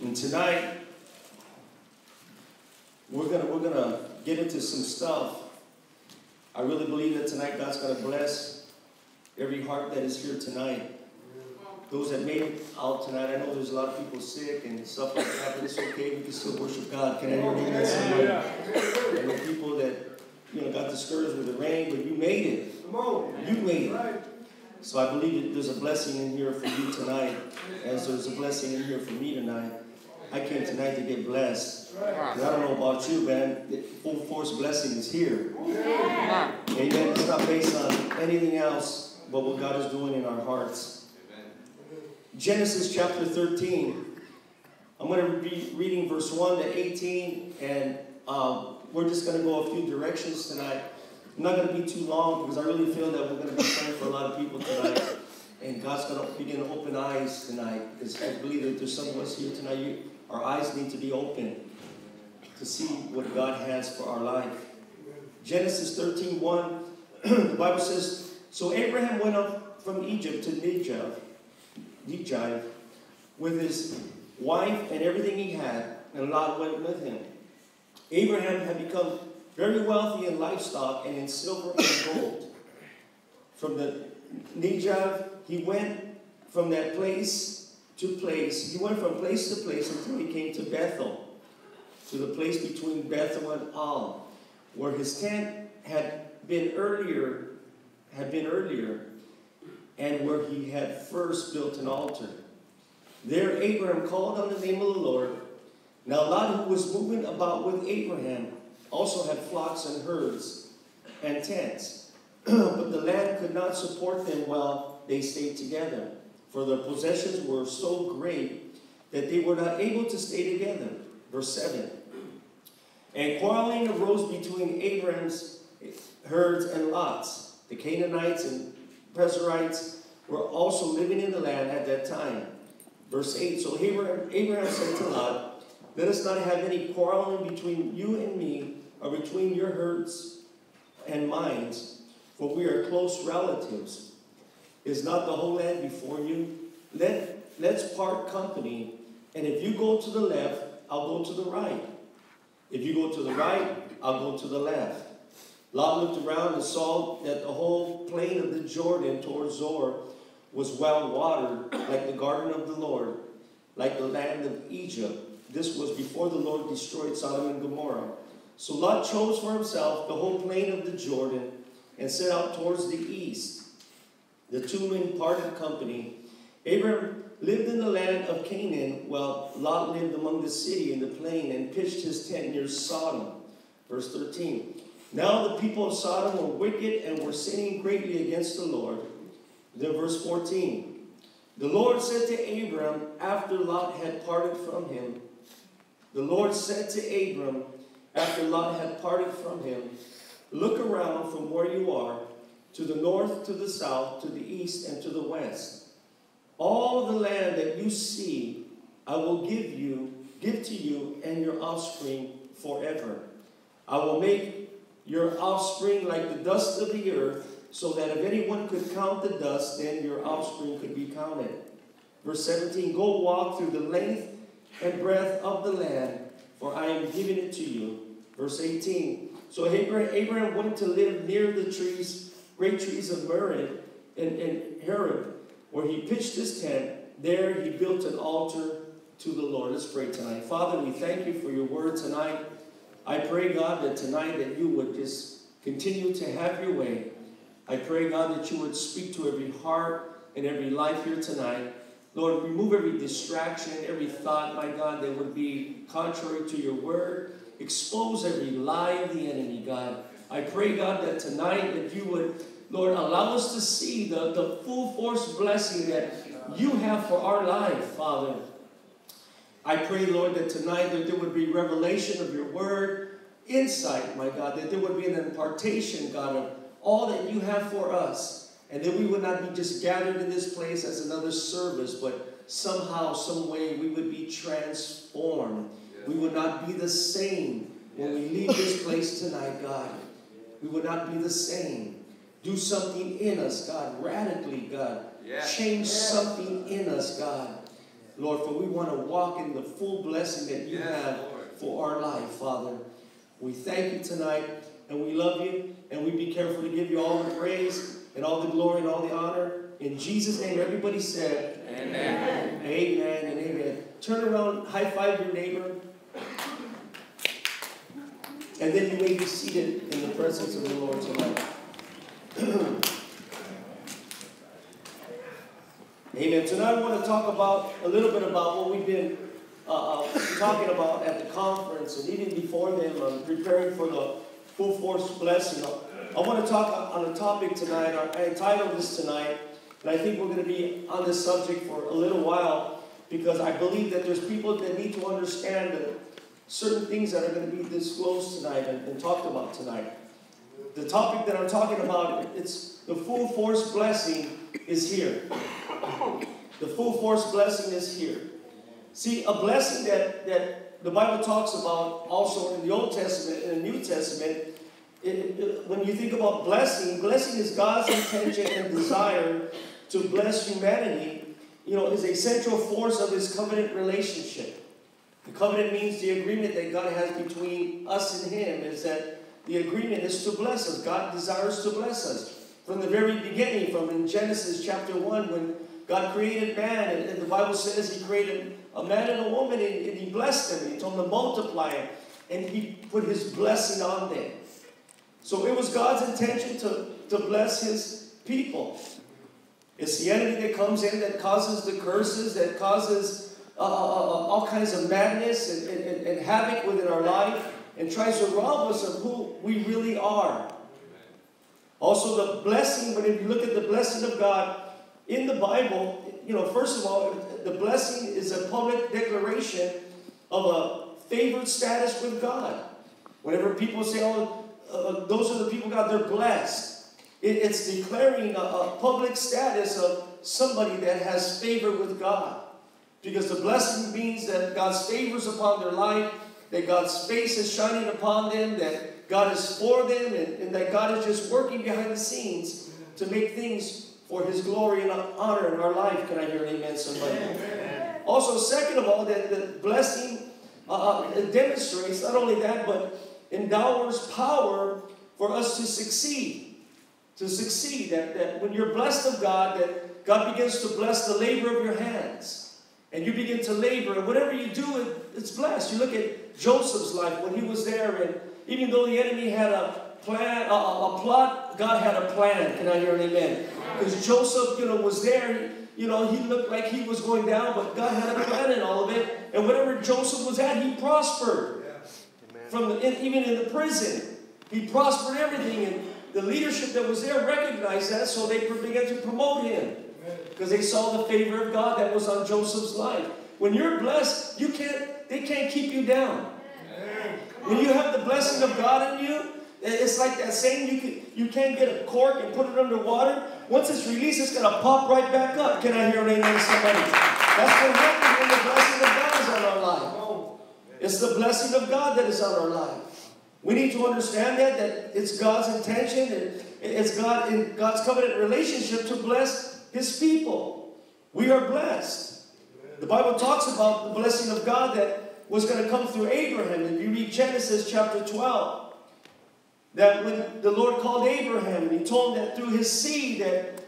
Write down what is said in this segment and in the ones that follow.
And tonight, we're gonna get into some stuff. I really believe that tonight God's gonna bless every heart that is here tonight. Those that made it out tonight, I know there's a lot of people sick and stuff like that, but it's okay. We can still worship God. Can I hear amen? Somebody? And the people that got discouraged with the rain, but you made it. You made it. So I believe that there's a blessing in here for you tonight, as there's a blessing in here for me tonight. I came tonight to get blessed. I don't know about you, man. The full force blessing is here. Amen. It's not based on anything else but what God is doing in our hearts. Genesis chapter 13. I'm going to be reading verse 1 to 18, and we're just going to go a few directions tonight. I'm not going to be too long because I really feel that we're going to be praying for a lot of people tonight. And God's going to begin to open eyes tonight. Because I believe that there's some of us here tonight, our eyes need to be open to see what God has for our life. Genesis 13:1, the Bible says, so Abraham went up from Egypt to Negev with his wife and everything he had, and Lot went with him. Abraham had become very wealthy in livestock and in silver and gold. From the Negev, he went from that place to place. He went from place to place until he came to Bethel, to the place between Bethel and Al, where his tent had been earlier, and where he had first built an altar. There Abraham called on the name of the Lord. Now Lot, who was moving about with Abraham, also had flocks and herds and tents. But the land could not support them while they stayed together, for their possessions were so great that they were not able to stay together. Verse 7. And quarreling arose between Abraham's herds and Lot's. The Canaanites and Perizzites were also living in the land at that time. Verse 8. So Abraham said to Lot, let us not have any quarreling between you and me, or between your herds and mine, for we are close relatives. Is not the whole land before you? Let's part company, and if you go to the left, I'll go to the right. If you go to the right, I'll go to the left. Lot looked around and saw that the whole plain of the Jordan toward Zoar was well watered, like the garden of the Lord, like the land of Egypt. This was before the Lord destroyed Sodom and Gomorrah. So Lot chose for himself the whole plain of the Jordan and set out towards the east. The two men parted company. Abraham lived in the land of Canaan, while Lot lived among the city in the plain and pitched his tent near Sodom. Verse 13. Now the people of Sodom were wicked and were sinning greatly against the Lord. Then verse 14. The Lord said to Abram, after Lot had parted from him, the Lord said to Abram, after Lot had parted from him, look around from where you are, to the north, to the south, to the east, and to the west. All the land that you see, I will give to you and your offspring forever. I will make your offspring like the dust of the earth, so that if anyone could count the dust, then your offspring could be counted. Verse 17, go walk through the length and breadth of the land, for I am giving it to you. Verse 18, so Abraham went to live near the great trees of Mamre and Horeb, where he pitched his tent. There he built an altar to the Lord. Let's pray tonight. Father, we thank you for your word tonight. I pray, God, that tonight that you would just continue to have your way. I pray, God, that you would speak to every heart and every life here tonight. Lord, remove every distraction, every thought, my God, that would be contrary to your word. Expose every lie of the enemy, God. I pray, God, that tonight that you would, Lord, allow us to see the full force blessing that you have for our life, Father. I pray, Lord, that tonight that there would be revelation of your word, insight, my God, that there would be an impartation, God, of all that you have for us, and that we would not be just gathered in this place as another service, but somehow, some way, we would be transformed. We would not be the same when we leave this place tonight, God. We would not be the same. Do something in us, God, radically, God. Change something in us, God. Lord, for we want to walk in the full blessing that you have for our life, Father. We thank you tonight, and we love you, and we be careful to give you all the praise and all the glory and all the honor. In Jesus' name, everybody said, amen. Amen and amen. Turn around, high five your neighbor, and then you may be seated in the presence of the Lord tonight. Amen. Tonight I want to talk about a little bit about what we've been talking about at the conference, and even before them, preparing for the full force blessing. I want to talk on a topic tonight. I entitled this tonight, and I think we're going to be on this subject for a little while, because I believe that there's people that need to understand certain things that are going to be disclosed tonight and talked about tonight. The topic that I'm talking about, it's the full force blessing is here. The full force blessing is here. See, a blessing that the Bible talks about also in the Old Testament and the New Testament, when you think about blessing is God's intention and desire to bless humanity, is a central force of his covenant relationship. The covenant means the agreement that God has between us and him, is that the agreement is to bless us. God desires to bless us. From the very beginning, from in Genesis chapter 1, when God created man, and the Bible says he created a man and a woman, and he blessed them. He told them to multiply, and he put his blessing on them. So it was God's intention to bless his people. It's the enemy that comes in that causes the curses, that causes all kinds of madness and havoc within our life, and tries to rob us of who we really are. Also, the blessing, when you look at the blessing of God in the Bible, first of all, the blessing is a public declaration of a favored status with God. Whenever people say, those are the people God, they're blessed. It's declaring a public status of somebody that has favor with God. Because the blessing means that God's favor is upon their life, that God's face is shining upon them, that God is for them, and that God is just working behind the scenes to make things for his glory and honor in our life. Can I hear an amen, somebody? Amen. Also, second of all, that the blessing demonstrates not only that, but endows power for us to succeed. To succeed. That when you're blessed of God, that God begins to bless the labor of your hands. And you begin to labor. And whatever you do, it's blessed. You look at Joseph's life when he was there, and even though the enemy had a plan, a plot, God had a plan. Can I hear an amen? Because Joseph, was there. He looked like he was going down, but God had a plan in all of it. And whatever Joseph was at, he prospered. Even in the prison, he prospered everything. And the leadership that was there recognized that, so they began to promote him. Because they saw the favor of God that was on Joseph's life. When you're blessed, they can't keep you down. When you have the blessing of God in you, it's like that saying, you can't get a cork and put it under water. Once it's released, it's going to pop right back up. Can I hear an amen, somebody? That's what happens when the blessing of God is on our life. It's the blessing of God that is on our life. We need to understand that it's God's intention, and it's God in God's covenant relationship to bless his people. We are blessed. The Bible talks about the blessing of God that was going to come through Abraham. If you read Genesis chapter 12, that when the Lord called Abraham, and he told him that through his seed,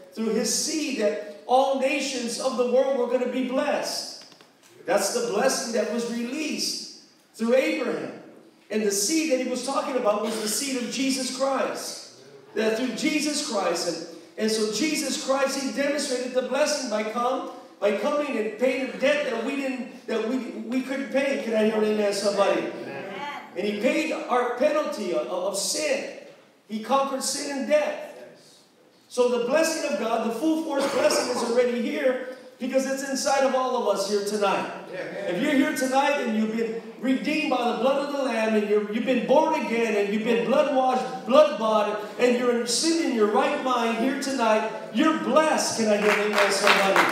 that all nations of the world were going to be blessed. That's the blessing that was released through Abraham. And the seed that he was talking about was the seed of Jesus Christ. That through Jesus Christ, and so Jesus Christ, he demonstrated the blessing by coming and paying a debt that we couldn't pay. Can I hear an amen, somebody? Amen. And he paid our penalty of sin. He conquered sin and death. So the blessing of God, the full force blessing, is already here, because it's inside of all of us here tonight. If you're here tonight and you've been redeemed by the blood of the Lamb, and you've been born again, and you've been blood washed, blood bought, and you're sitting in your right mind here tonight, you're blessed. Can I hear an amen, somebody?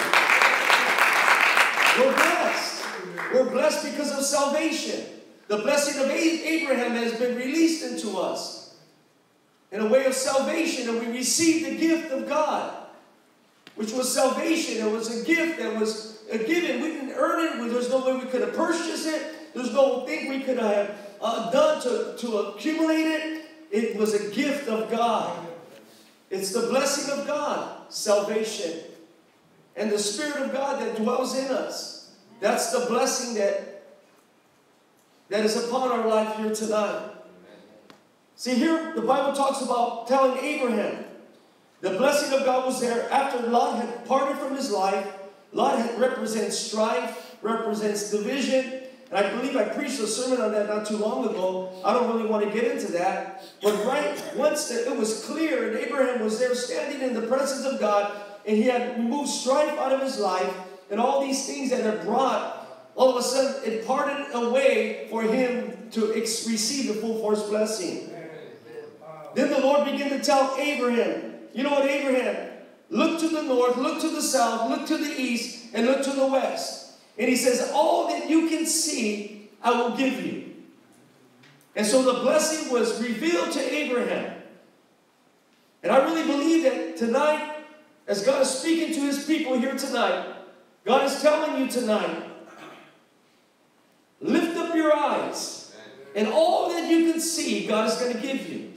We're blessed. We're blessed because of salvation. The blessing of Abraham has been released into us in a way of salvation, and we received the gift of God, which was salvation. It was a gift that was given. We didn't earn it. There's no way we could have purchased it. There's no thing we could have done to accumulate it. It was a gift of God. It's the blessing of God, salvation. And the Spirit of God that dwells in us. That's the blessing that is upon our life here tonight. See, here the Bible talks about telling Abraham. The blessing of God was there after Lot had parted from his life. Lot represents strife, represents division. And I believe I preached a sermon on that not too long ago. I don't really want to get into that. But once it was clear and Abraham was there standing in the presence of God, and he had removed strife out of his life, and all these things that had brought, all of a sudden it parted away for him to receive the full force blessing. Then the Lord began to tell Abraham, you know what, Abraham, look to the north, look to the south, look to the east, and look to the west. And he says, all that you can see, I will give you. And so the blessing was revealed to Abraham. And I really believe that tonight, as God is speaking to his people here tonight, God is telling you tonight, lift up your eyes, and all that you can see, God is going to give you.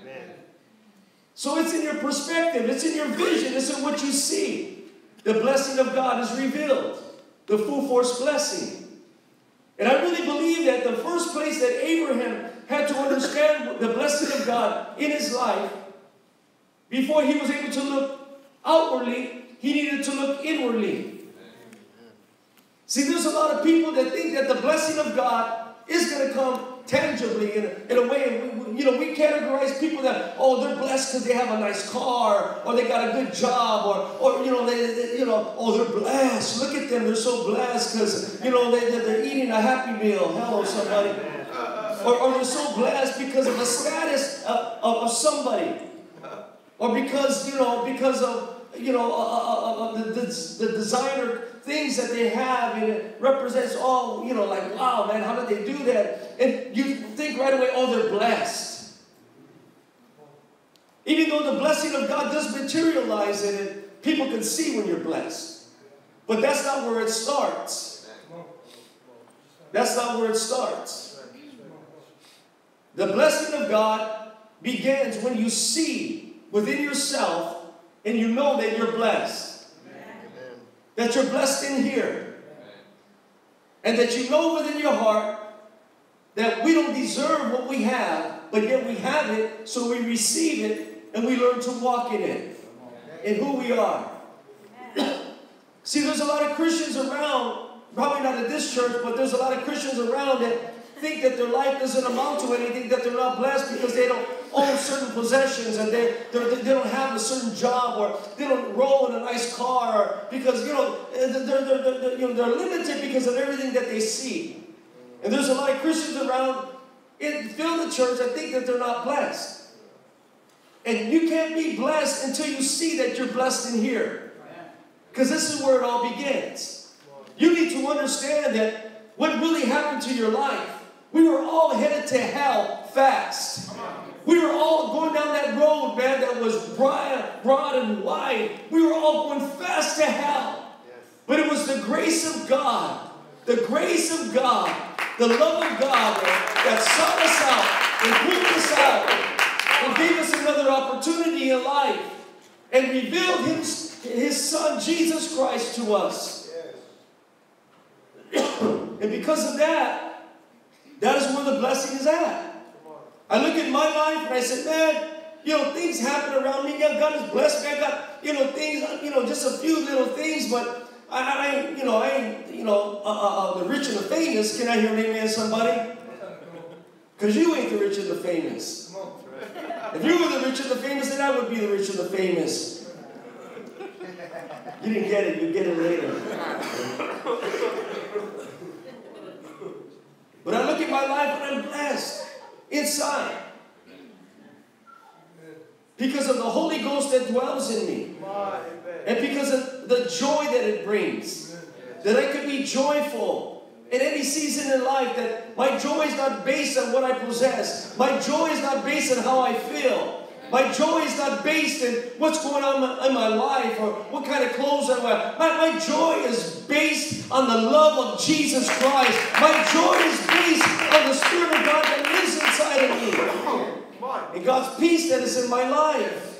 So it's in your perspective, it's in your vision, it's in what you see. The blessing of God is revealed. The full force blessing. And I really believe that the first place that Abraham had to understand the blessing of God in his life, before he was able to look outwardly, he needed to look inwardly. See, there's a lot of people that think that the blessing of God is going to come tangibly in a way. We categorize people that, oh, they're blessed because they have a nice car, or they got a good job, or oh, they're blessed. Look at them, they're so blessed because, they're eating a Happy Meal. Hello, somebody. Or they're so blessed because of the status of somebody. Or because of the designer things that they have, and it represents all, like, wow, man, how did they do that? And you think right away, oh, they're blessed. Even though the blessing of God does materialize in it, people can see when you're blessed. But that's not where it starts. That's not where it starts. The blessing of God begins when you see within yourself and you know that you're blessed. That you're blessed in here. And that you know within your heart that we don't deserve what we have, but yet we have it, so we receive it and we learn to walk in it, in who we are. See, there's a lot of Christians around, probably not at this church, but there's a lot of Christians around that think that their life doesn't amount to anything, that they're not blessed because they don't own certain possessions, and they don't have a certain job, or they don't roll in a nice car, or because they're limited because of everything that they see. And there's a lot of Christians around fill the church that think that they're not blessed. And you can't be blessed until you see that you're blessed in here, because this is where it all begins. You need to understand that what really happened to your life. We were all headed to hell fast. We were all going down that road, man, that was broad and wide. We were all going fast to hell. But it was the grace of God, the grace of God, the love of God that sought us out and pulled us out and gave us another opportunity in life and revealed His Son, Jesus Christ, to us. And because of that, that is where the blessing is at. I look at my life and I say, man, things happen around me. God has blessed me. I got, things, just a few little things, but I ain't the rich and the famous. Can I hear an amen, somebody? Because you ain't the rich and the famous. If you were the rich and the famous, then I would be the rich and the famous. You didn't get it. You get it later. But I look at my life and I'm blessed inside. Because of the Holy Ghost that dwells in me. And because of the joy that it brings. That I could be joyful in any season in life. That my joy is not based on what I possess. My joy is not based on how I feel. My joy is not based in what's going on in my life or what kind of clothes I wear. My joy is based on the love of Jesus Christ. My joy is based on the Spirit of God that lives inside of me. And God's peace that is in my life.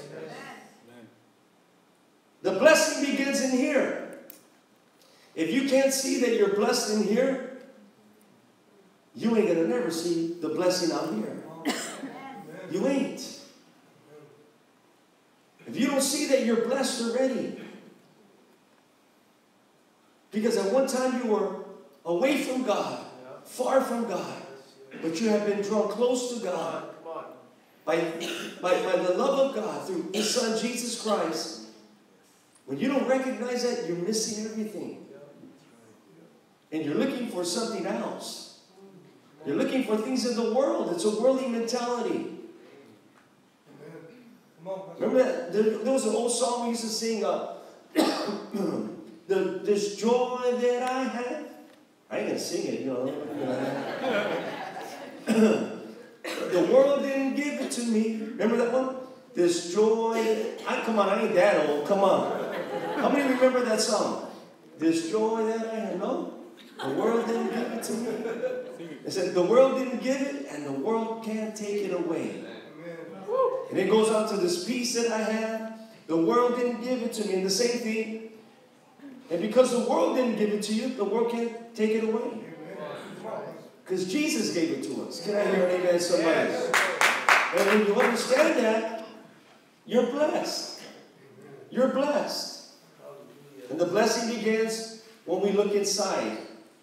The blessing begins in here. If you can't see that you're blessed in here, you ain't going to never see the blessing out here. You ain't. If you don't see that you're blessed already, because at one time you were away from God, far from God, but you have been drawn close to God by the love of God through His Son Jesus Christ. When you don't recognize that, you're missing everything. And you're looking for something else. You're looking for things in the world. It's a worldly mentality. Remember that? There was an old song we used to sing, this joy that I have. I ain't going to sing it, you know. The world didn't give it to me. Remember that one? This joy. Come on, I ain't that old. Come on. How many remember that song? This joy that I have. No? The world didn't give it to me. It said, the world didn't give it, and the world can't take it away. And it goes on to this peace that I have. The world didn't give it to me. And the same thing. And because the world didn't give it to you, the world can't take it away. Because Jesus gave it to us. Can I hear an amen, somebody? And when you understand that, you're blessed. You're blessed. And the blessing begins when we look inside.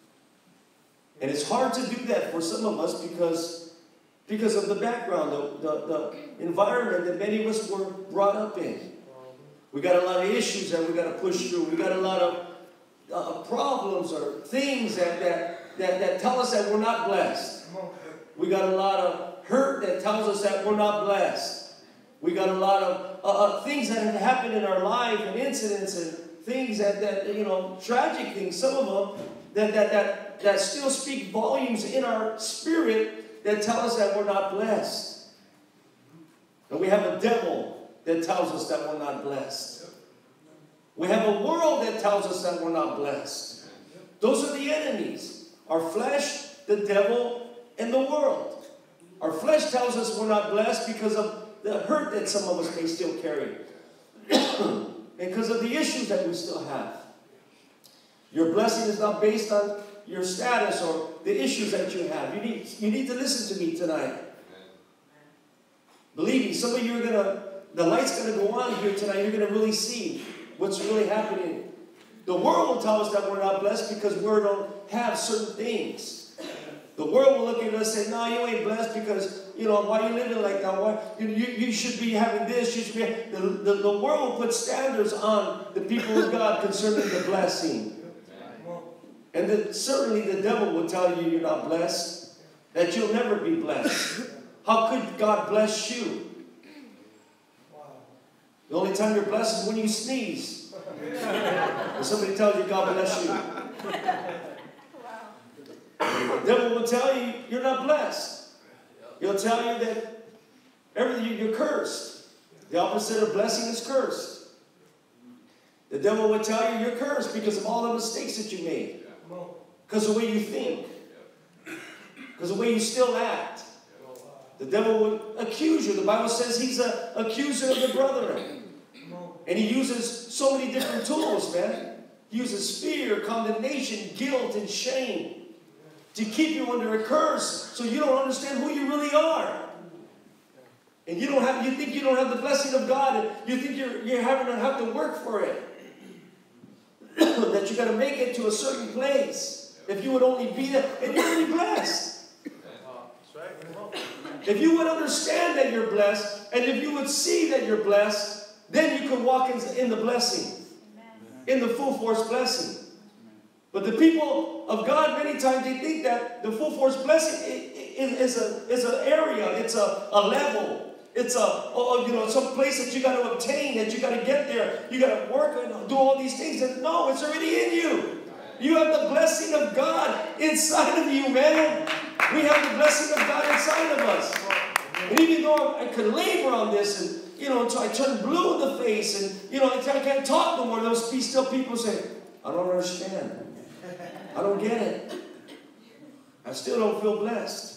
And it's hard to do that for some of us because of the background, the environment that many of us were brought up in. We got a lot of issues that we got to push through. We got a lot of problems or things that tell us that we're not blessed. We got a lot of hurt that tells us that we're not blessed. We got a lot of things that have happened in our life and incidents and things that you know, tragic things, some of them that still speak volumes in our spirit that tell us that we're not blessed. And we have a devil that tells us that we're not blessed. We have a world that tells us that we're not blessed. Those are the enemies. Our flesh, the devil, and the world. Our flesh tells us we're not blessed because of the hurt that some of us may still carry. And because of the issues that we still have. Your blessing is not based on your status or the issues that you have. You need to listen to me tonight. Believe me, some of you are the light's going to go on here tonight. You're going to really see what's really happening. The world will tell us that we're not blessed because we don't have certain things. The world will look at us and say, no, you ain't blessed because, you know, why are you living like that? Why, you should be having this. You should be. The world will put standards on the people of God concerning the blessing. And then certainly the devil will tell you you're not blessed, that you'll never be blessed. How could God bless you? The only time you're blessed is when you sneeze. And somebody tells you God bless you. The devil will tell you you're not blessed. He'll tell you that everything you're cursed. The opposite of blessing is cursed. The devil will tell you you're cursed because of all the mistakes that you made. Because of the way you think. Because of the way you still act. The devil will accuse you. The Bible says he's an accuser of the brethren. And he uses so many different tools, man. He uses fear, condemnation, guilt, and shame to keep you under a curse so you don't understand who you really are. And you think you don't have the blessing of God, and you think you're having to have to work for it. That you got to make it to a certain place. If you would only be there, and you're already blessed. If you would understand that you're blessed, and if you would see that you're blessed, then you could walk in the blessing. In the full force blessing. But the people of God, many times they think that the full force blessing is an area, it's a level. It's some place that you got to obtain, that you got to get there. You got to work and do all these things. And no, it's already in you. You have the blessing of God inside of you, man. We have the blessing of God inside of us. And even though I could labor on this, and until I turned blue in the face, and I can't talk no more, there must be still people say, I don't understand. I don't get it. I still don't feel blessed.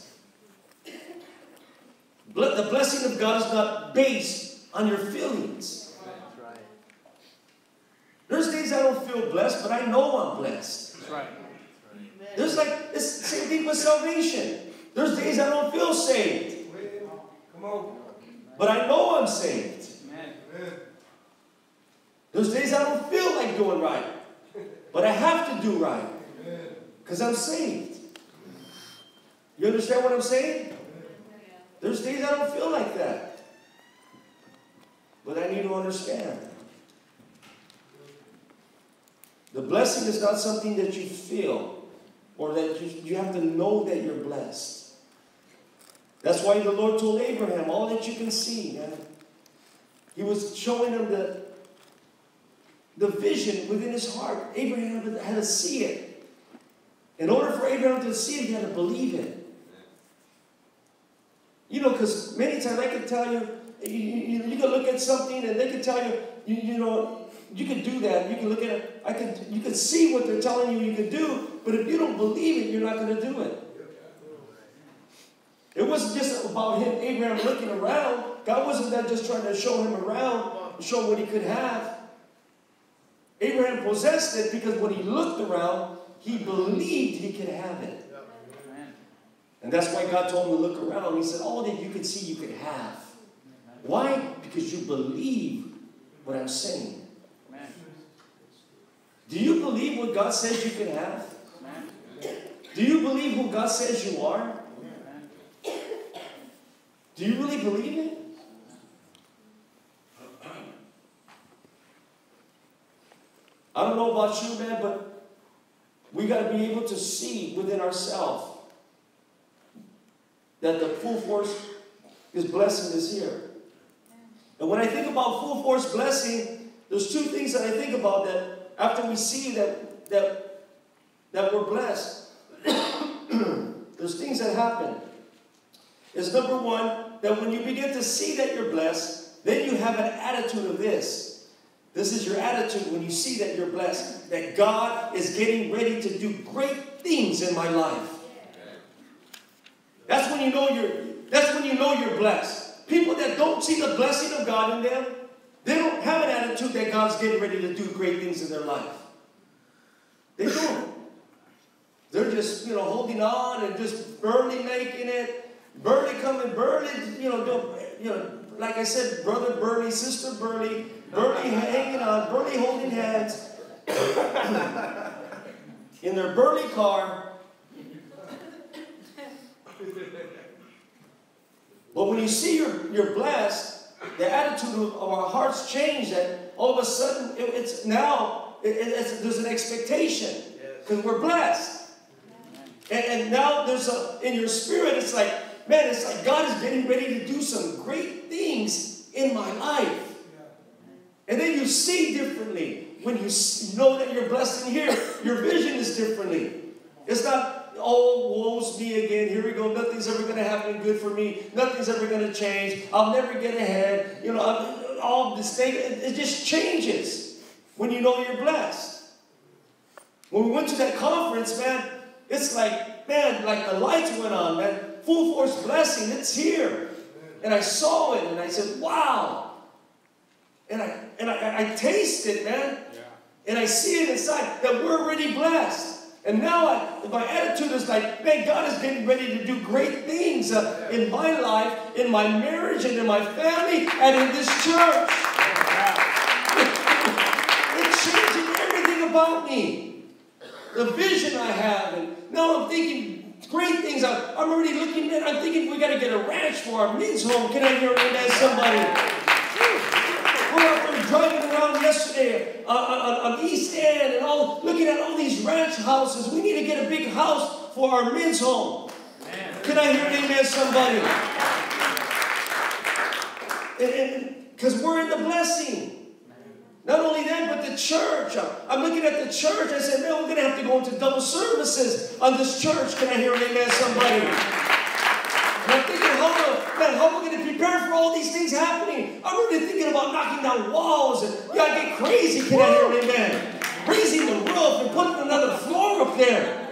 The blessing of God is not based on your feelings. That's right. There's days I don't feel blessed, but I know I'm blessed. That's right. There's it's the same thing with salvation. There's days I don't feel saved. Come on. But I know I'm saved. Amen. There's days I don't feel like doing right. But I have to do right. Because I'm saved. You understand what I'm saying? There's days I don't feel like that. But I need to understand. The blessing is not something that you feel. Or that you have to know that you're blessed. That's why the Lord told Abraham, all that you can see, man. He was showing him the vision within his heart. Abraham had to see it. In order for Abraham to see it, he had to believe it. Because many times I can tell you, you can look at something and they can tell you, you can do that. You can look at it. You can see what they're telling you can do. But if you don't believe it, you're not going to do it. It wasn't just about Abraham looking around. God wasn't just trying to show him around, show him what he could have. Abraham possessed it because when he looked around, he believed he could have it. And that's why God told him to look around. He said, all that you could see, you could have. Why? Because you believe what I'm saying. Do you believe what God says you can have? Do you believe who God says you are? Do you really believe it? I don't know about you, man, but we got to be able to see within ourselves that the full force, His blessing is here. And when I think about full force blessing, there's two things that I think about that after we see that we're blessed. There's things that happen. Is number one, that when you begin to see that you're blessed, then you have an attitude of this. This is your attitude when you see that you're blessed. That God is getting ready to do great things in my life. That's when you know you're blessed. People that don't see the blessing of God in them, they don't have an attitude that God's getting ready to do great things in their life. They don't. They're just, holding on and just barely making it, barely coming, barely, like I said, brother Burley, sister Burley, barely hanging on, barely holding hands in their burly car. But when you see you're blessed, the attitude of our hearts change. That all of a sudden there's an expectation because we're blessed. And now in your spirit, it's like God is getting ready to do some great things in my life. And then you see differently. When you know that you're blessed in here, your vision is differently. It's not, oh, woe's me again. Here we go. Nothing's ever going to happen good for me. Nothing's ever going to change. I'll never get ahead. All this thing. It just changes when you know you're blessed. When we went to that conference, man, it's like the lights went on, man. Full force blessing, it's here. And I saw it, and I said, wow. And I taste it, man. Yeah. And I see it inside that we're already blessed. And now my attitude is like, man, God is getting ready to do great things in my life, in my marriage, and in my family, and in this church. It's changing everything about me. The vision I have, and now I'm thinking great things. I'm already looking at, I'm thinking we got to get a ranch for our men's home. Can I hear amen, somebody? We're out there driving around yesterday on East End and all, looking at all these ranch houses. We need to get a big house for our men's home. Amen. Can I hear amen, somebody? Because we're in the blessing. Not only that, but the church. I'm looking at the church. I said, man, we're going to have to go into double services on this church. Can I hear an amen, somebody? And I'm thinking, how am I going to prepare for all these things happening? I'm really thinking about knocking down walls and I get crazy. Can I hear an amen? Raising the roof and putting another floor up there.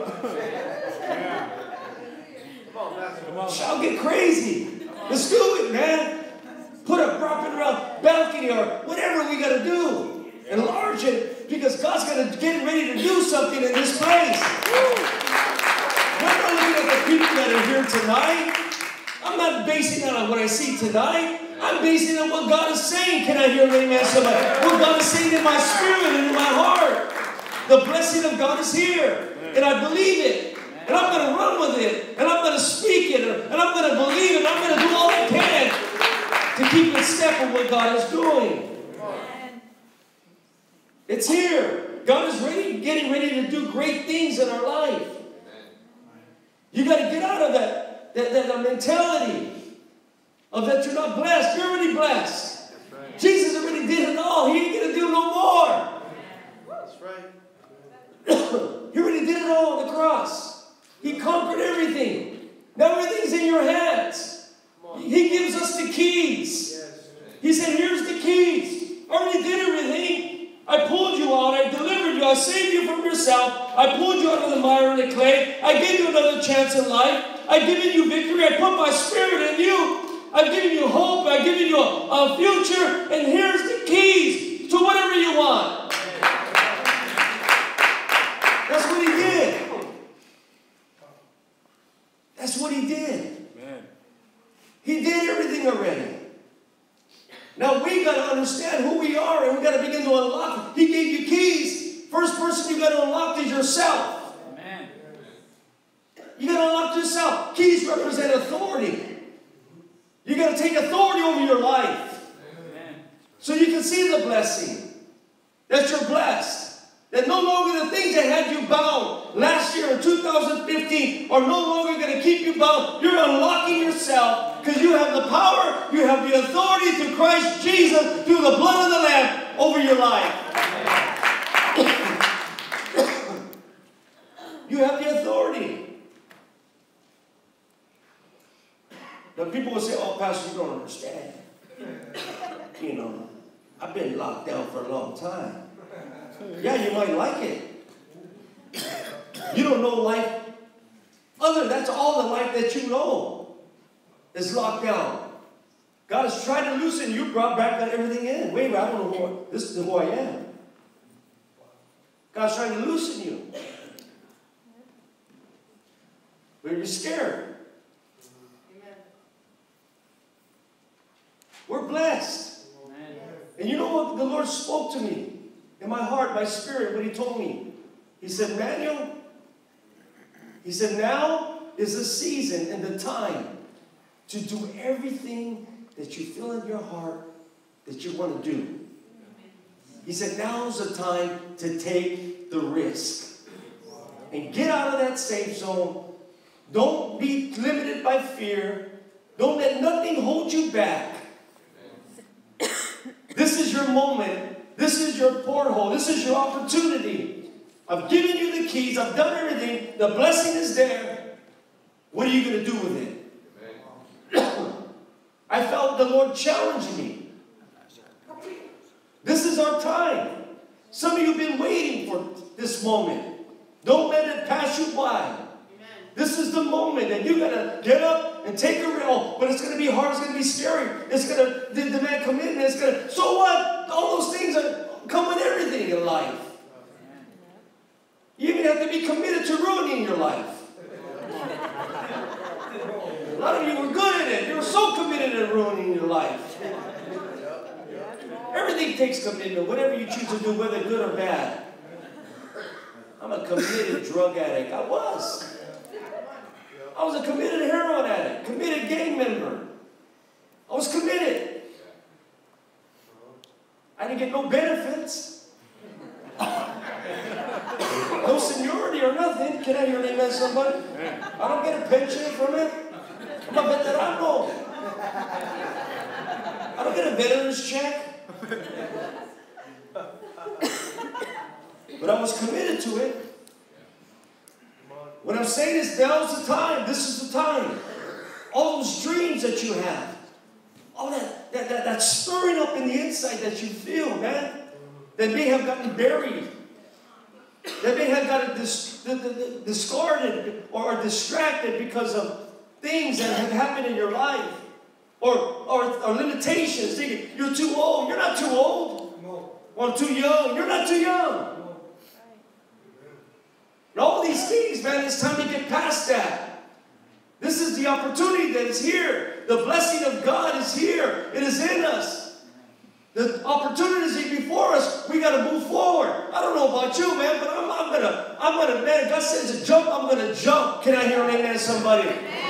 I'll get crazy. Let's do it, man. Put a around balcony or whatever we got to do. Enlarge it because God's going to get ready to do something in this place. We're not looking at the people that are here tonight. I'm not basing it on what I see tonight. I'm basing it on what God is saying. Can I hear an amen? Somebody? What God is saying in my spirit and in my heart. The blessing of God is here. And I believe it. And I'm going to run with it. And I'm going to speak it. And I'm going to believe it. And I'm going to do all I can to keep in step with what God is doing. It's here. God is getting ready to do great things in our life. You got to get out of that mentality of that you're not blessed. You're already blessed. Right. Jesus already did it all. He ain't going to do no more. That's right. He already did it all on the cross. He conquered everything. Now everything's in your hands. He gives us the keys. Yes. He said, here's the keys. I already did everything. I pulled you out. I delivered you. I saved you from yourself. I pulled you out of the mire and the clay. I gave you another chance in life. I've given you victory. I put my spirit in you. I've given you hope. I've given you a future. And here's the keys to whatever you want. That's what he did. That's what he did. Man. He did everything already. Now we got to understand who we are and we got to begin to unlock. He gave you keys. First person you got to unlock is yourself. Amen. You got to unlock yourself. Keys represent authority. You got to take authority over your life. Amen. So you can see the blessing. That you're blessed. That no longer the things that had you bound last year in 2015 are no longer going to keep you bound. You're unlocking yourself because you have the power, you have the authority through Christ Jesus, through the blood of the Lamb over your life. You have the authority. Now people will say, oh, Pastor, you don't understand. You know, I've been locked down for a long time. Yeah, you might like it. You don't know life. That's all the life that you know is locked down. God is trying to loosen you, brought back everything in. Wait, I don't know this is who I am. God's trying to loosen you. But you're scared. Amen. We're blessed. Amen. And you know what the Lord spoke to me? In my heart, my spirit, what he told me. He said, Manuel, he said, now is the season and the time to do everything that you feel in your heart that you want to do. He said, now's the time to take the risk. And get out of that safe zone. Don't be limited by fear. Don't let nothing hold you back. This is your moment. This is your porthole. This is your opportunity. I've given you the keys. I've done everything. The blessing is there. What are you going to do with it? I felt the Lord challenge me. This is our time. Some of you have been waiting for this moment. Don't let it pass you by. This is the moment, and you got to get up and take a risk. But it's going to be hard. It's going to be scary. It's going to demand commitment. It's going to. So what? All those things come with everything in life. You even have to be committed to ruining your life. A lot of you were good at it. You were so committed to ruining your life. Everything takes commitment, whatever you choose to do, whether good or bad. I'm a committed drug addict. I was a committed heroin addict, committed gang member. I was committed. I didn't get no benefits. No seniority or nothing. Can I hear an amen, somebody? I don't get a pension from it. I'm a veterano. I don't get a veteran's check. But I was committed to it. What I'm saying is now's the time. This is the time. all those dreams that you have, all that stirring up in the inside that you feel, man, that may have gotten buried, that may have gotten discarded or distracted because of things that have happened in your life, or limitations. Thinking you're too old. You're not too old. No. Or too young. You're not too young. And all these things, man, it's time to get past that. This is the opportunity that is here. The blessing of God is here. It is in us. The opportunities are before us. We got to move forward. I don't know about you, man, but I'm gonna, man, God says to jump, I'm gonna jump. Can I hear an amen, somebody?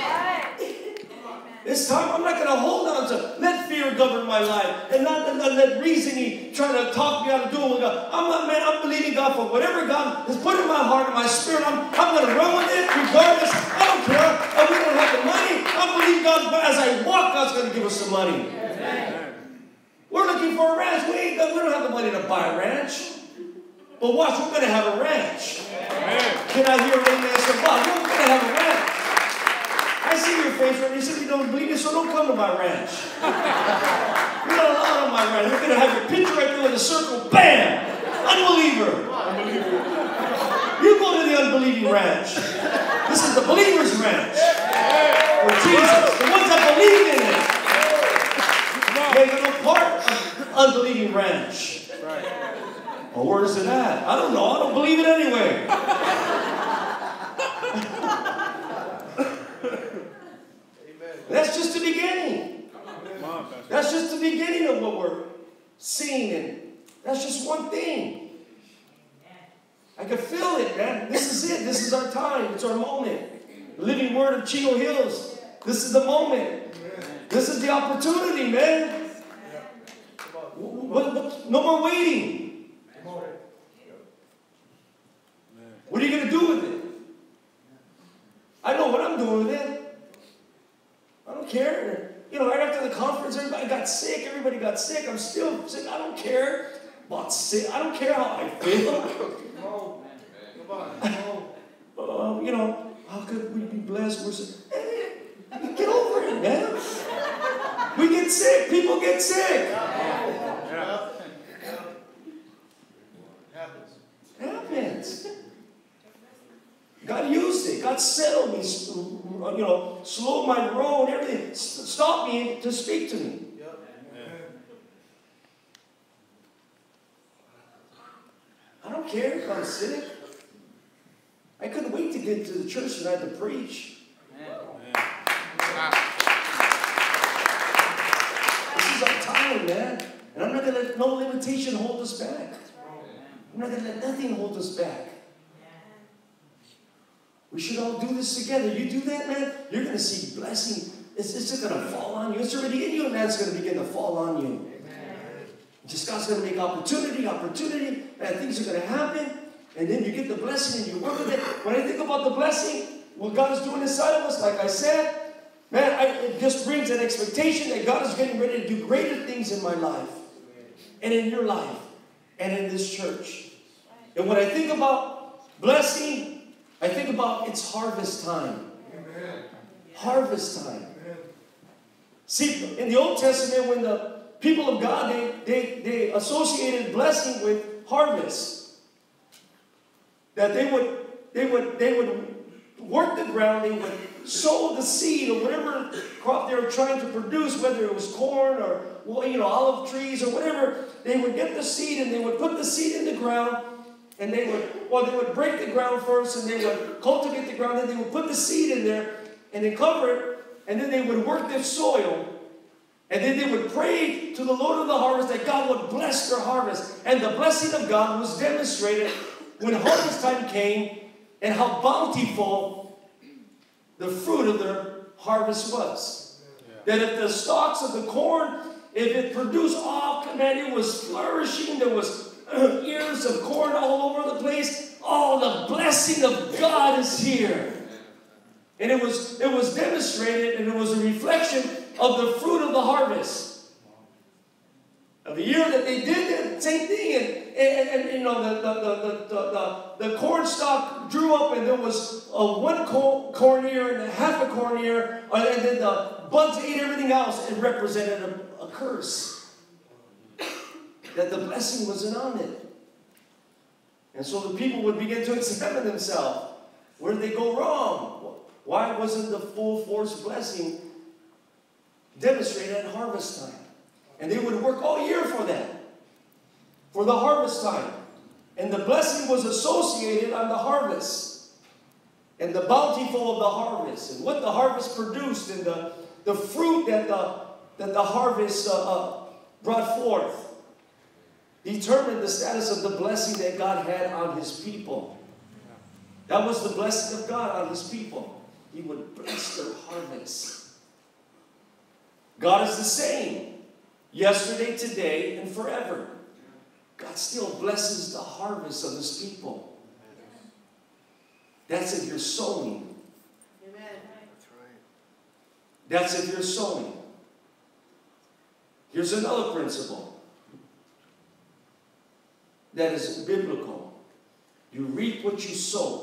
It's time. I'm not going to hold on to let fear govern my life and not let reasoning try to talk me out of doing what God. I'm believing God for whatever God has put in my heart and my spirit. I'm going to run with it regardless. I don't care if we don't have the money. I believe God, as I walk, God's going to give us some money. Amen. We're looking for a ranch. We don't have the money to buy a ranch. But watch, we're going to have a ranch. Amen. Can I hear an amen? We're going to have a ranch. I see your face right now. You said you don't believe me, so don't come to my ranch. You're not allowed on my ranch. We're going to have your picture right there in the circle. Bam! Unbeliever. You go to the unbelieving ranch. This is the believer's ranch. For Jesus. The ones that believe in it. They're no part of unbelieving ranch. Well, where is it at? I don't know. I don't believe it anyway. That's just the beginning. That's just the beginning of what we're seeing. And that's just one thing. I can feel it, man. This is it. This is our time. It's our moment. Living Word of Chino Hills. This is the moment. This is the opportunity, man. No more waiting. What are you going to do with it? I know what I'm doing with it. I don't care. You know, right after the conference, everybody got sick. Everybody got sick. I'm still sick. I don't care about sick. I don't care how I feel. No. No. You know, how could we be blessed? We're sick. Hey, get over it, man. We get sick. People get sick. Yeah. Happens. God used it. God settled me, slowed my road, everything. Stopped me to speak to me. I don't care if I'm sick. I couldn't wait to get to the church tonight to preach. This is our time, man. And I'm not going to let no limitation hold us back. I'm not going to let nothing hold us back. We should all do this together. You do that, man, you're going to see blessing. It's just going to fall on you. It's already in you, and that's going to begin to fall on you. Amen. Just God's going to make opportunity, and things are going to happen. And then you get the blessing, and you work with it. When I think about the blessing, what God is doing inside of us, like I said, man, it just brings an expectation that God is getting ready to do greater things in my life, and in your life, and in this church. And when I think about blessing, I think about it's harvest time. Amen. Harvest time. Amen. See, in the Old Testament, when the people of God, they associated blessing with harvest. That they would work the ground, they would sow the seed or whatever crop they were trying to produce, whether it was corn or olive trees or whatever. They would get the seed and they would put the seed in the ground. And they would break the ground first, and they would cultivate the ground, and they would put the seed in there, and then cover it, and then they would work the soil, and then they would pray to the Lord of the harvest that God would bless their harvest. And the blessing of God was demonstrated when harvest time came, and how bountiful the fruit of their harvest was. Yeah. That if the stalks of the corn, if it produced man, it was flourishing, there was ears of corn all over the place. Oh, the blessing of God is here. And it was demonstrated, and it was a reflection of the fruit of the harvest. the year that they did the same thing, and you know, the corn stalk drew up, and there was one corn ear and half a corn ear, and then the bugs ate everything else. It represented a curse, that the blessing wasn't on it. And so the people would begin to examine themselves. Where did they go wrong? Why wasn't the full force blessing demonstrated at harvest time? And they would work all year for that, for the harvest time. And the blessing was associated on the harvest, and the bountiful of the harvest, and what the harvest produced, and the fruit that the harvest brought forth, determined the status of the blessing that God had on His people. That was the blessing of God on His people. He would bless their harvest. God is the same, yesterday, today, and forever. God still blesses the harvest of His people. That's if you're sowing. Amen. That's if you're sowing. Here's another principle that is biblical. You reap what you sow.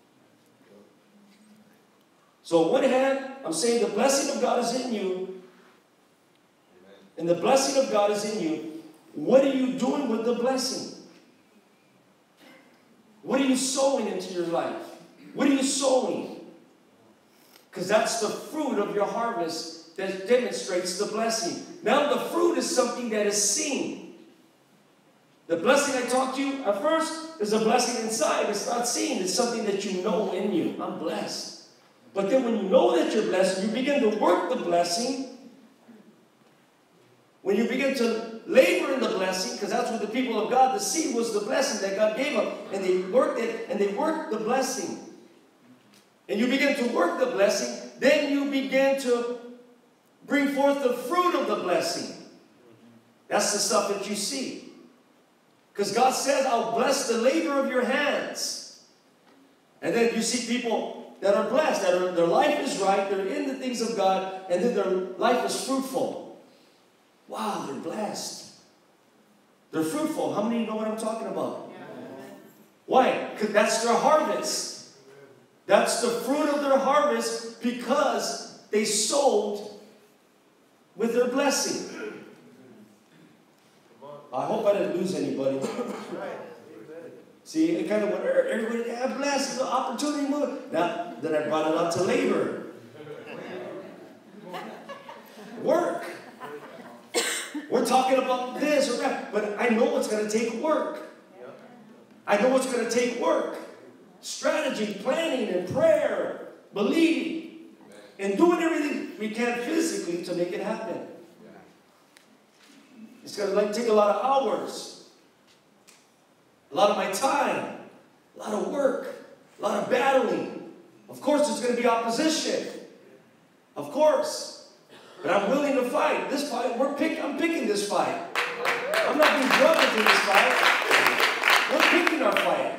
So on one hand, I'm saying the blessing of God is in you. And the blessing of God is in you. What are you doing with the blessing? What are you sowing into your life? What are you sowing? Because that's the fruit of your harvest that demonstrates the blessing. Now the fruit is something that is seen. The blessing I talked to you at first is a blessing inside. It's not seen. It's something that you know in you. I'm blessed. But then when you know that you're blessed, you begin to work the blessing. When you begin to labor in the blessing, because that's what the people of God, the seed was the blessing that God gave them. And they worked it, and they worked the blessing. And you begin to work the blessing, then you begin to bring forth the fruit of the blessing. That's the stuff that you see. Because God says, I'll bless the labor of your hands. And then you see people that are blessed, their life is right, they're in the things of God, and then their life is fruitful. Wow, they're blessed. They're fruitful. How many know what I'm talking about? Yeah. Why? Because that's their harvest. That's the fruit of their harvest because they sowed with their blessing. I hope I didn't lose anybody. See, it kind of went, everybody, yeah, blessed, the opportunity move. Now, then I brought it out to labor. Work. We're talking about this or that, but I know it's going to take work. I know it's going to take work. Strategy, planning, and prayer, believing, and doing everything we can physically to make it happen. It's going to take a lot of hours, a lot of my time, a lot of work, a lot of battling. Of course, there's going to be opposition. Of course. But I'm willing to fight. This fight, I'm picking this fight. I'm not being drugged into this fight. We're picking our fight.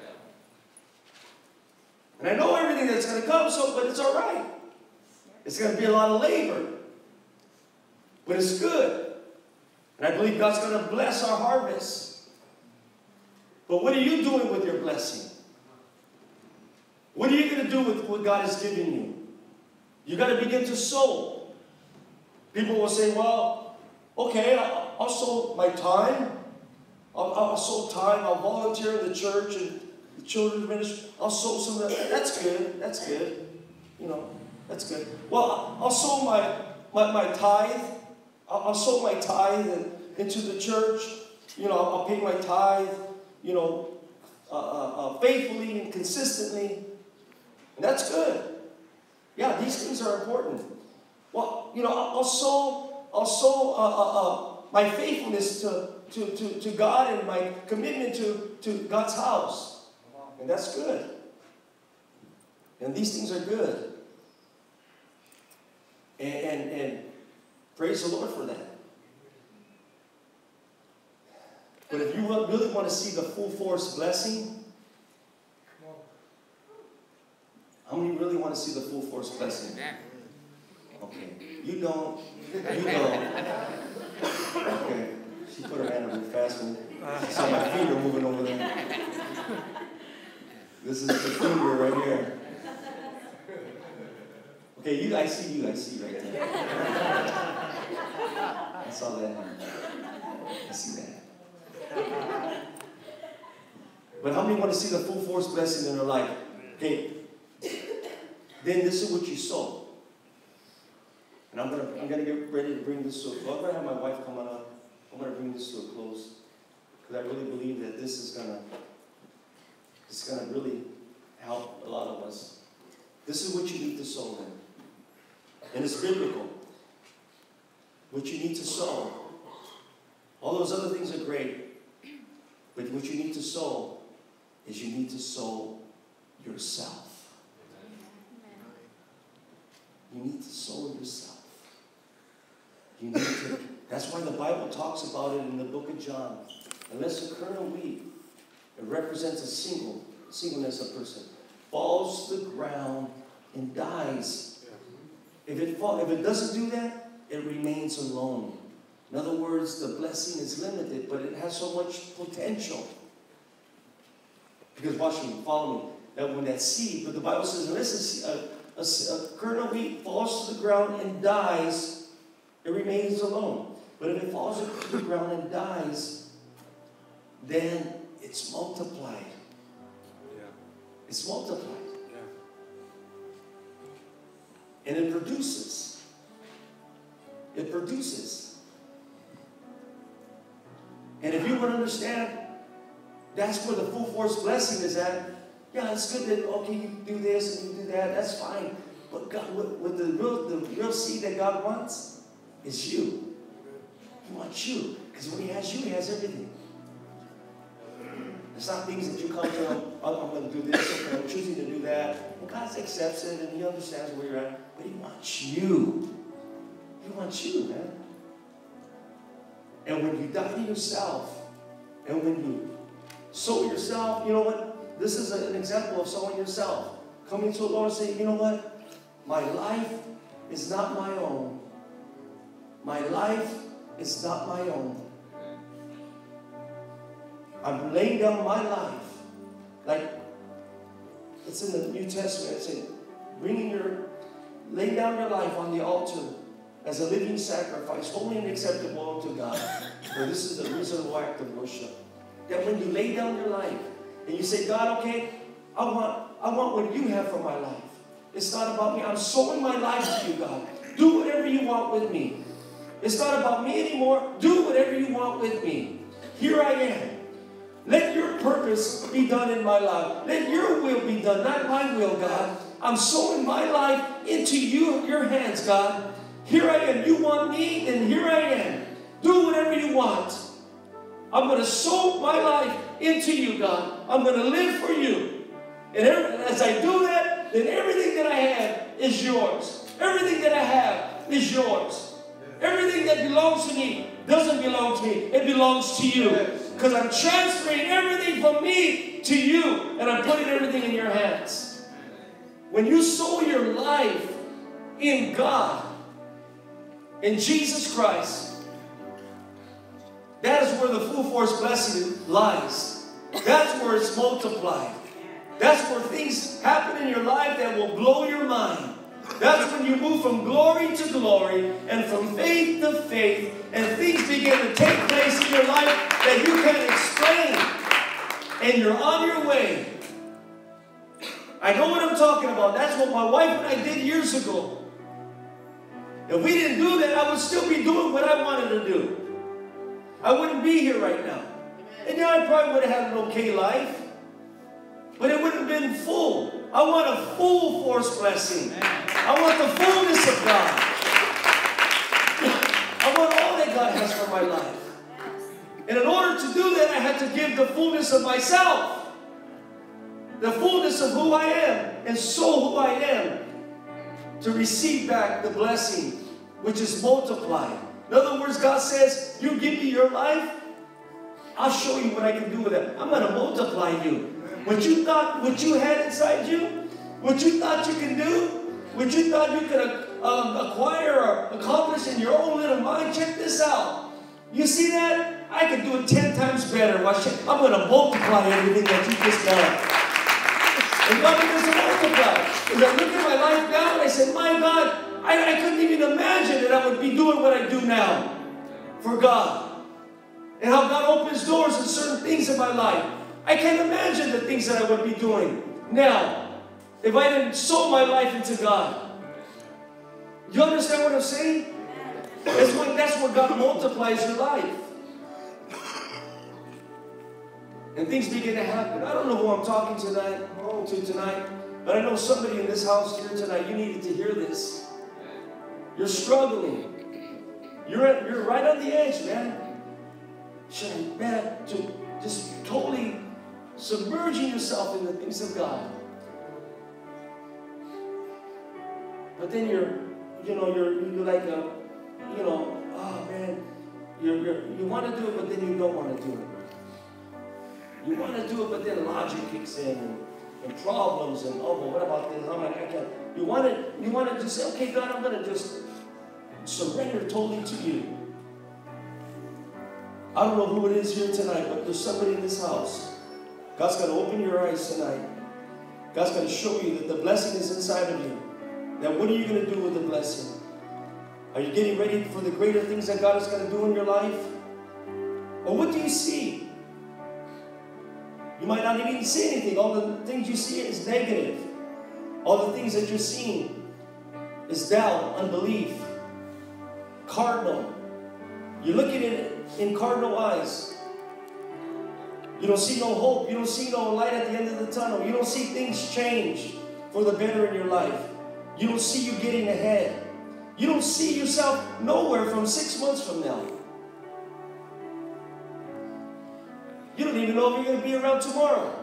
And I know everything that's going to come, but it's all right. It's going to be a lot of labor. But it's good. And I believe God's going to bless our harvest. But what are you doing with your blessing? What are you going to do with what God has given you? You got to begin to sow. People will say, well, okay, I'll sow my time. I'll sow time. I'll volunteer in the church and the children's ministry. I'll sow some of that. That's good. That's good. You know, that's good. Well, I'll sow my tithe. I'll sow my tithe into the church. You know, I'll pay my tithe, you know, faithfully and consistently. And that's good. Yeah, these things are important. Well, you know, I'll sow my faithfulness to God and my commitment to God's house. And that's good. And these things are good. And praise the Lord for that. But if you really want to see the full force blessing, how many really want to see the full force blessing? Okay. You don't. You don't. Okay. She put her hand on me fast when she saw my finger moving over there. This is the finger right here. Okay, I see you right there. I saw that. I see that. But how many want to see the full force blessing in their life? Okay. Then this is what you sow. And I'm gonna get ready to bring this to a close. I'm gonna have my wife come on up. I'm gonna bring this to a close. Because I really believe that this is gonna really help a lot of us. This is what you need to sow in. And it's biblical. What you need to sow. All those other things are great. But what you need to sow is you need to sow yourself. You need to sow yourself. You need to. That's why the Bible talks about it in the book of John. Unless a kernel of wheat, it represents a singleness of person, falls to the ground and dies. If it doesn't do that, it remains alone. In other words, the blessing is limited, but it has so much potential. Because watch me, follow me. That when that seed, but the Bible says, unless a kernel of wheat falls to the ground and dies, it remains alone. But if it falls to the ground and dies, then it's multiplied. Yeah. It's multiplied. Yeah. And it produces. It produces. And if you would understand, that's where the full force blessing is at. Yeah, it's good that, okay, you do this and you do that. That's fine. But God, with the real seed that God wants is you. He wants you. Because when He has you, He has everything. It's not things that you come to Him, I'm going to do this, okay, I'm choosing to do that. And God accepts it and He understands where you're at. But He wants you. He wants you, man. And when you die to yourself, and when you sow yourself, you know what? This is an example of sowing yourself. Coming to the Lord and saying, you know what? My life is not my own. My life is not my own. I'm laying down my life. Like, it's in the New Testament. It says, lay down your life on the altar as a living sacrifice, holy and acceptable unto God. For this is a reasonable act of worship. That when you lay down your life, and you say, God, okay, I want what you have for my life. It's not about me. I'm sowing my life to you, God. Do whatever you want with me. It's not about me anymore. Do whatever you want with me. Here I am. Let your purpose be done in my life. Let your will be done, not my will, God. I'm sowing my life into your hands, God. Here I am. You want me, then here I am. Do whatever you want. I'm going to sow my life into you, God. I'm going to live for you. And as I do that, then everything that I have is yours. Everything that I have is yours. Everything that belongs to me doesn't belong to me. It belongs to you. Because I'm transferring everything from me to you. And I'm putting everything in your hands. When you sow your life in God, in Jesus Christ, that is where the full force blessing lies. That's where it's multiplied. That's where things happen in your life that will blow your mind. That's when you move from glory to glory and from faith to faith, and things begin to take place in your life that you can't explain. And you're on your way. I know what I'm talking about. That's what my wife and I did years ago. If we didn't do that, I would still be doing what I wanted to do. I wouldn't be here right now. And yeah, I probably would have had an okay life. But it wouldn't have been full. I want a full force blessing. I want the fullness of God. I want all that God has for my life. And in order to do that, I had to give the fullness of myself. The fullness of who I am. And so who I am. To receive back the blessing, which is multiplied. In other words, God says, you give me your life, I'll show you what I can do with it. I'm going to multiply you. What you thought, what you had inside you, what you thought you can do, what you thought you could acquire or accomplish in your own little mind, check this out. You see that? I could do it 10 times better. I'm going to multiply everything that you just done. And God begins to multiply. As I look at my life now and I said, my God, I couldn't even imagine that I would be doing what I do now for God. And how God opens doors in certain things in my life. I can't imagine the things that I would be doing now if I didn't sow my life into God. You understand what I'm saying? That's where God multiplies your life. And things begin to happen. I don't know who I'm talking to tonight, but I know somebody in this house here tonight, you needed to hear this. You're struggling. You're right on the edge, man. Man, to just totally submerging yourself in the things of God. But then you're like oh man, you want to do it, but then you don't want to do it. You want to do it, but then logic kicks in and problems and well, what about this? I can't. You want to just say, okay, God, I'm going to just surrender totally to you. I don't know who it is here tonight, but there's somebody in this house. God's going to open your eyes tonight. God's going to show you that the blessing is inside of you. Now, what are you going to do with the blessing? Are you getting ready for the greater things that God is going to do in your life? Or what do you see? You might not even see anything. All the things you see is negative. All the things that you're seeing is doubt, unbelief, cardinal. You're looking at it in cardinal eyes. You don't see no hope. You don't see no light at the end of the tunnel. You don't see things change for the better in your life. You don't see you getting ahead. You don't see yourself nowhere from 6 months from now. You don't even know if you're going to be around tomorrow.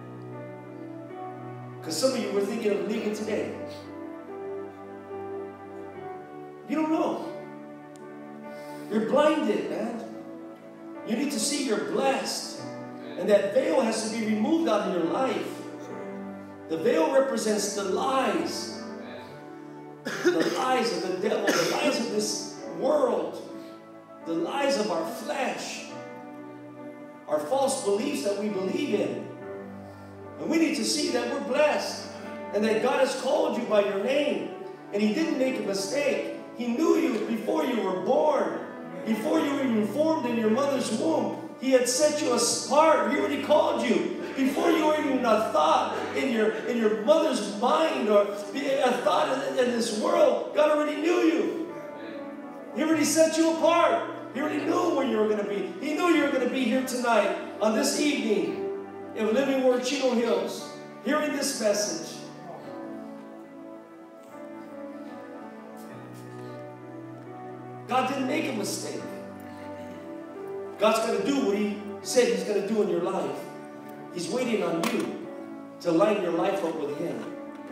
Because some of you were thinking of leaving today. You don't know. You're blinded, man. You need to see you're blessed. And that veil has to be removed out of your life. The veil represents the lies. The lies of the devil, the lies of this world, the lies of our flesh, our false beliefs that we believe in. And we need to see that we're blessed and that God has called you by your name. And He didn't make a mistake. He knew you before you were born, before you were even formed in your mother's womb. He had set you apart. He already called you. Before you were even a thought in your mother's mind or a thought in this world, God already knew you. He already set you apart. He already knew where you were going to be. He knew you were going to be here tonight, on this evening, in Living Word Chino Hills, hearing this message. God didn't make a mistake. God's going to do what He said He's going to do in your life. He's waiting on you to line your life up with Him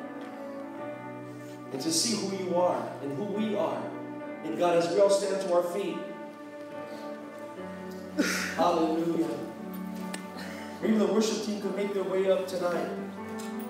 and to see who you are and who we are. And God, as we all stand to our feet, hallelujah. Maybe the worship team can make their way up tonight.